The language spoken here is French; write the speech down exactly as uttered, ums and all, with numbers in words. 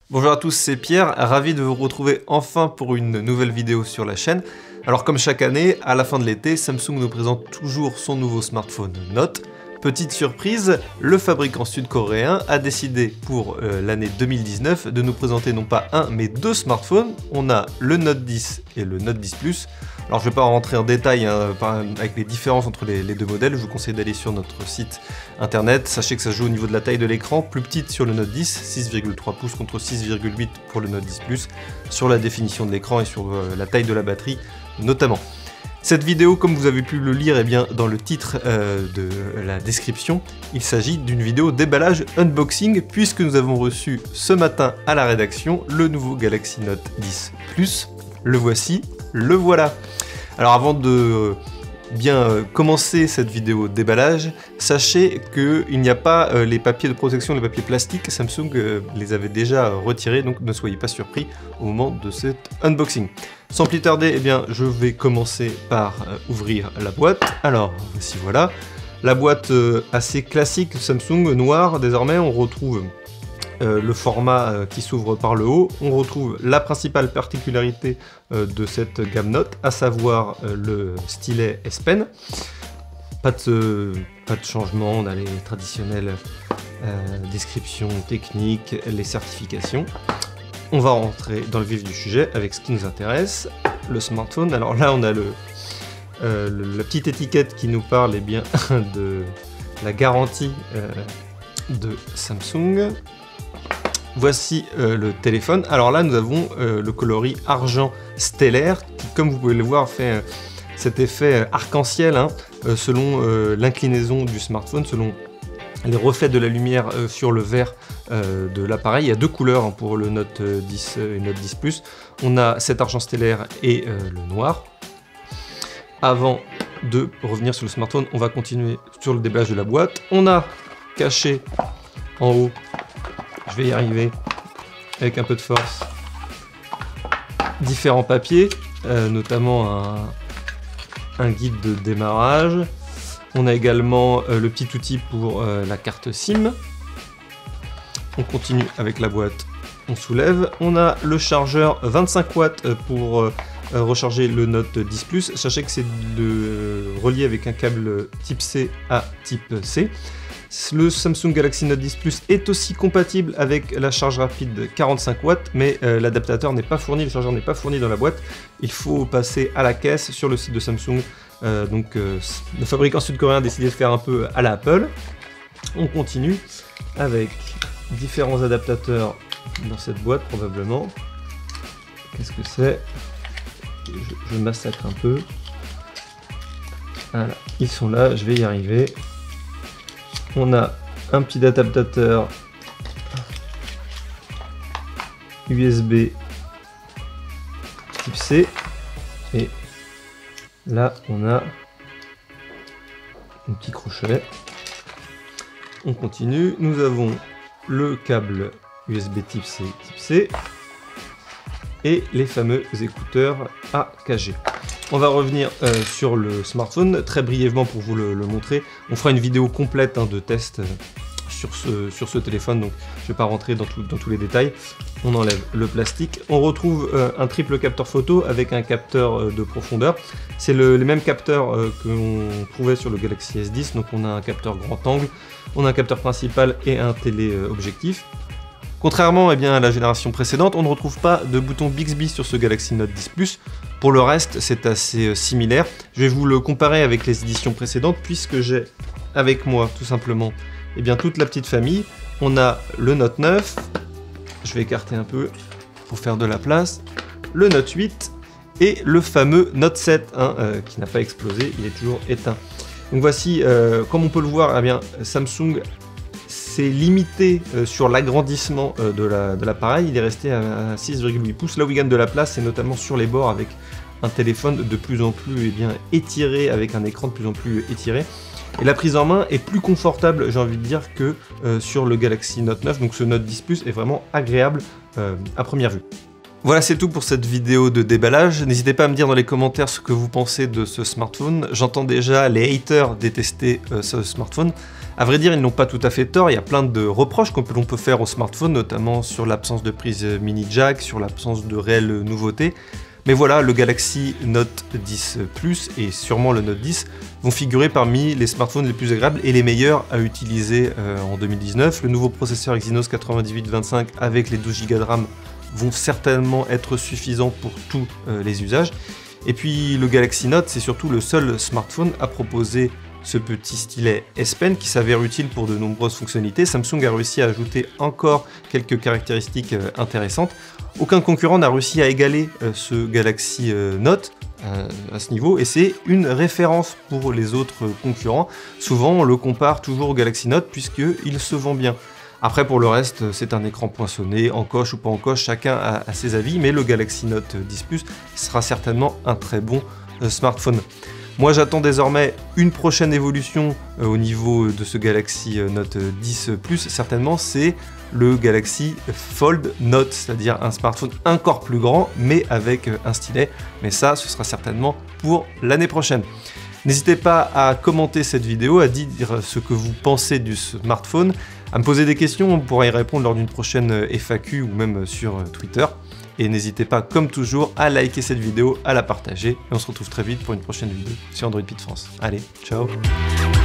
Bonjour à tous, c'est Pierre, ravi de vous retrouver enfin pour une nouvelle vidéo sur la chaîne. Alors comme chaque année, à la fin de l'été, Samsung nous présente toujours son nouveau smartphone Note. Petite surprise, le fabricant sud-coréen a décidé pour euh, l'année deux mille dix-neuf de nous présenter non pas un mais deux smartphones. On a le Note dix et le Note dix Plus. Alors je ne vais pas rentrer en détail hein, avec les différences entre les, les deux modèles, je vous conseille d'aller sur notre site internet. Sachez que ça joue au niveau de la taille de l'écran, plus petite sur le Note dix, six virgule trois pouces contre six virgule huit pour le Note dix Plus, sur la définition de l'écran et sur euh, la taille de la batterie notamment. Cette vidéo, comme vous avez pu le lire eh bien, dans le titre euh, de la description, il s'agit d'une vidéo déballage unboxing puisque nous avons reçu ce matin à la rédaction le nouveau Galaxy Note dix Plus. Le voici, le voilà. Alors avant de euh, bien euh, commencer cette vidéo déballage, sachez qu'il n'y a pas euh, les papiers de protection, les papiers plastiques, Samsung euh, les avait déjà retirés, donc ne soyez pas surpris au moment de cet unboxing. Sans plus tarder, eh bien, je vais commencer par euh, ouvrir la boîte. Alors, voici voilà. La boîte euh, assez classique Samsung, noire. Désormais, on retrouve euh, le format euh, qui s'ouvre par le haut. On retrouve la principale particularité euh, de cette gamme Note, à savoir euh, le stylet S Pen. Pas de, pas de changement, on a les traditionnelles euh, descriptions techniques, les certifications. On va rentrer dans le vif du sujet avec ce qui nous intéresse, le smartphone. Alors là, on a le, euh, le, la petite étiquette qui nous parle eh bien, de la garantie euh, de Samsung. Voici euh, le téléphone. Alors là, nous avons euh, le coloris argent stellaire qui, comme vous pouvez le voir, fait euh, cet effet arc-en-ciel hein, euh, selon euh, l'inclinaison du smartphone, selon les reflets de la lumière euh, sur le verre euh, de l'appareil. Il y a deux couleurs hein, pour le Note dix et Note dix Plus. On a cet argent stellaire et euh, le noir. Avant de revenir sur le smartphone, on va continuer sur le déballage de la boîte. On a caché en haut, je vais y arriver avec un peu de force, différents papiers, euh, notamment un, un guide de démarrage. On a également euh, le petit outil pour euh, la carte SIM. On continue avec la boîte, on soulève. On a le chargeur vingt-cinq watts pour euh, recharger le Note dix Plus. Sachez que c'est euh, relié avec un câble type C à type C. Le Samsung Galaxy Note dix Plus est aussi compatible avec la charge rapide quarante-cinq watts, mais euh, l'adaptateur n'est pas fourni, le chargeur n'est pas fourni dans la boîte. Il faut passer à la caisse sur le site de Samsung. Euh, donc euh, le fabricant sud-coréen a décidé de faire un peu à la Apple. On continue avec différents adaptateurs dans cette boîte probablement. Qu'est-ce que c'est? je, je massacre un peu. Voilà, ils sont là, je vais y arriver. On a un petit adaptateur U S B type C et là, on a un petit crochet. On continue. Nous avons le câble U S B type C, type C et les fameux écouteurs A K G. On va revenir euh, sur le smartphone très brièvement pour vous le, le montrer. On fera une vidéo complète hein, de test euh, sur, ce, sur ce téléphone, donc je ne vais pas rentrer dans, tout, dans tous les détails. On enlève le plastique. On retrouve euh, un triple capteur photo avec un capteur euh, de profondeur. C'est le, les mêmes capteurs euh, que l'on trouvait sur le Galaxy S dix. Donc on a un capteur grand angle, on a un capteur principal et un téléobjectif. Contrairement eh bien, à la génération précédente, on ne retrouve pas de bouton Bixby sur ce Galaxy Note dix Plus. Pour le reste, c'est assez euh, similaire. Je vais vous le comparer avec les éditions précédentes puisque j'ai avec moi tout simplement eh bien, toute la petite famille. On a le Note neuf. Je vais écarter un peu pour faire de la place, le Note huit et le fameux Note sept hein, euh, qui n'a pas explosé, il est toujours éteint. Donc voici, euh, comme on peut le voir, eh bien, Samsung s'est limité euh, sur l'agrandissement euh, de l'appareil, la, il est resté à six virgule huit pouces, là où il gagne de la place, c'est notamment sur les bords avec un téléphone de plus en plus eh bien, étiré, avec un écran de plus en plus étiré. Et la prise en main est plus confortable, j'ai envie de dire, que euh, sur le Galaxy Note neuf. Donc ce Note dix Plus est vraiment agréable euh, à première vue. Voilà, c'est tout pour cette vidéo de déballage. N'hésitez pas à me dire dans les commentaires ce que vous pensez de ce smartphone. J'entends déjà les haters détester euh, ce smartphone. A vrai dire, ils n'ont pas tout à fait tort, il y a plein de reproches qu'on peut, l'on peut faire au smartphone, notamment sur l'absence de prise mini jack, sur l'absence de réelles nouveautés. Mais voilà, le Galaxy Note dix Plus et sûrement le Note dix vont figurer parmi les smartphones les plus agréables et les meilleurs à utiliser euh, en deux mille dix-neuf. Le nouveau processeur Exynos quatre-vingt-dix-huit vingt-cinq avec les douze giga de RAM vont certainement être suffisants pour tous euh, les usages. Et puis le Galaxy Note, c'est surtout le seul smartphone à proposer ce petit stylet S Pen qui s'avère utile pour de nombreuses fonctionnalités. Samsung a réussi à ajouter encore quelques caractéristiques euh, intéressantes. Aucun concurrent n'a réussi à égaler euh, ce Galaxy euh, Note euh, à ce niveau, et c'est une référence pour les autres concurrents. Souvent, on le compare toujours au Galaxy Note puisqu'il se vend bien. Après, pour le reste, c'est un écran poinçonné, en coche ou pas en coche, chacun a, a ses avis, mais le Galaxy Note dix Plus sera certainement un très bon euh, smartphone. Moi, j'attends désormais une prochaine évolution euh, au niveau de ce Galaxy Note dix Plus. Certainement, c'est le Galaxy Fold Note, c'est-à-dire un smartphone encore plus grand, mais avec un stylet. Mais ça, ce sera certainement pour l'année prochaine. N'hésitez pas à commenter cette vidéo, à dire ce que vous pensez du smartphone, à me poser des questions, on pourra y répondre lors d'une prochaine F A Q ou même sur Twitter. Et n'hésitez pas, comme toujours, à liker cette vidéo, à la partager. Et on se retrouve très vite pour une prochaine vidéo sur Android Pit France. Allez, ciao!